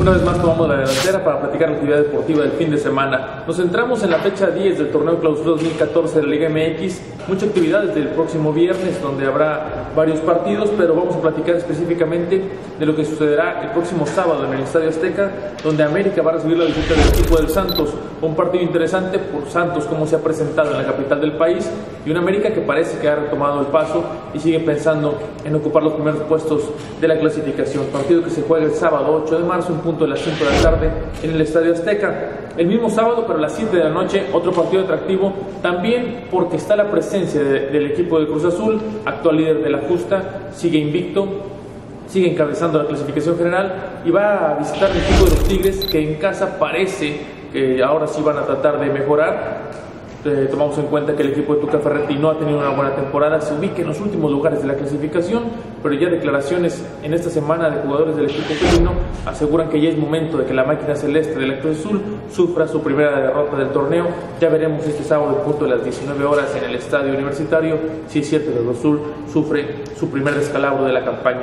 Una vez más tomamos la delantera para platicar la actividad deportiva del fin de semana. Nos centramos en la fecha 10 del torneo Clausura 2014 de la Liga MX. Mucha actividad desde el próximo viernes, donde habrá varios partidos, pero vamos a platicar específicamente de lo que sucederá el próximo sábado en el Estadio Azteca, donde América va a recibir la visita del equipo del Santos. Un partido interesante por Santos, como se ha presentado en la capital del país, y una América que parece que ha retomado el paso y sigue pensando en ocupar los primeros puestos de la clasificación. Partido que se juega el sábado 8 de marzo, en punto de las 5 de la tarde en el Estadio Azteca. El mismo sábado, pero a las 7 de la noche, otro partido atractivo, también porque está la presencia del equipo de Cruz Azul, actual líder de la justa, sigue invicto, sigue encabezando la clasificación general y va a visitar el equipo de los Tigres, que en casa parece que ahora sí van a tratar de mejorar. Tomamos en cuenta que el equipo de Tuca Ferretti no ha tenido una buena temporada, se ubica en los últimos lugares de la clasificación, pero ya declaraciones en esta semana de jugadores del equipo felino aseguran que ya es momento de que la máquina celeste del Cruz Azul sufra su primera derrota del torneo. Ya veremos este sábado, en punto de las 19 horas en el Estadio Universitario, si es cierto que el Cruz Azul sufre su primer descalabro de la campaña.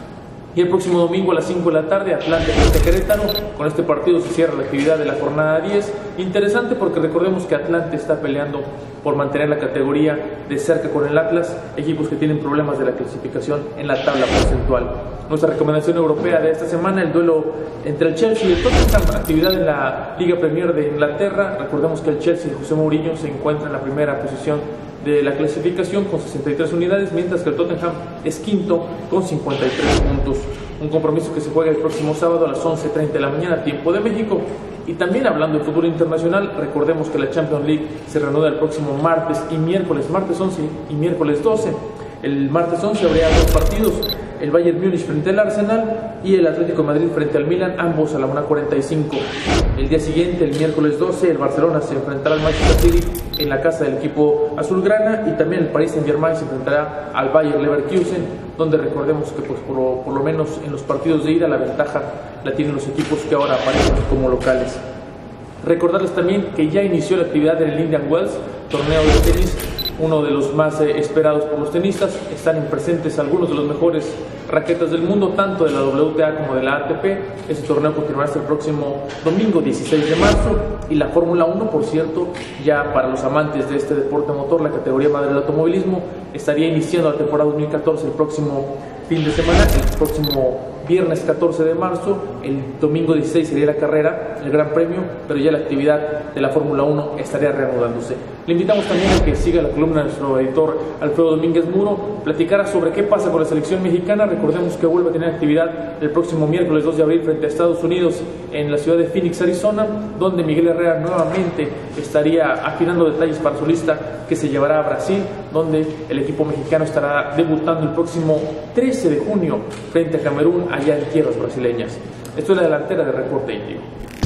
Y el próximo domingo a las 5 de la tarde, Atlante frente a Querétaro. Con este partido se cierra la actividad de la jornada 10. Interesante porque recordemos que Atlante está peleando por mantener la categoría de cerca con el Atlas, equipos que tienen problemas de la clasificación en la tabla porcentual. Nuestra recomendación europea de esta semana, el duelo entre el Chelsea y el Tottenham, actividad en la Liga Premier de Inglaterra. Recordemos que el Chelsea de José Mourinho se encuentra en la primera posición de la clasificación con 63 unidades, mientras que el Tottenham es quinto con 53 puntos. Un compromiso que se juega el próximo sábado a las 11:30 de la mañana, tiempo de México. Y también hablando de fútbol internacional, recordemos que la Champions League se reanuda el próximo martes y miércoles, martes 11 y miércoles 12. El martes 11 habría dos partidos, el Bayern Múnich frente al Arsenal y el Atlético de Madrid frente al Milan, ambos a la 1:45. El día siguiente, el miércoles 12, el Barcelona se enfrentará al Manchester City en la casa del equipo azulgrana, y también el Paris Saint-Germain se enfrentará al Bayer Leverkusen, donde recordemos que pues, por lo menos en los partidos de ida la ventaja la tienen los equipos que ahora aparecen como locales. Recordarles también que ya inició la actividad en el Indian Wells, torneo de tenis, uno de los más esperados por los tenistas. Están presentes algunos de los mejores raquetas del mundo, tanto de la WTA como de la ATP. Ese torneo continuará hasta el próximo domingo 16 de marzo. Y la Fórmula 1, por cierto, ya para los amantes de este deporte motor, la categoría madre del automovilismo, estaría iniciando la temporada 2014 el próximo fin de semana, el próximo viernes 14 de marzo. El domingo 16 sería la carrera, el Gran Premio, pero ya la actividad de la Fórmula 1 estaría reanudándose. Le invitamos también a que siga la columna de nuestro editor Alfredo Domínguez Muro, platicara sobre qué pasa con la selección mexicana. Recordemos que vuelve a tener actividad el próximo miércoles 2 de abril frente a Estados Unidos en la ciudad de Phoenix, Arizona, donde Miguel Herrera nuevamente estaría afinando detalles para su lista que se llevará a Brasil, donde el equipo mexicano estará debutando el próximo 13 de junio frente a Camerún, allá en tierras brasileñas. Esto es la delantera de Reporte Índigo.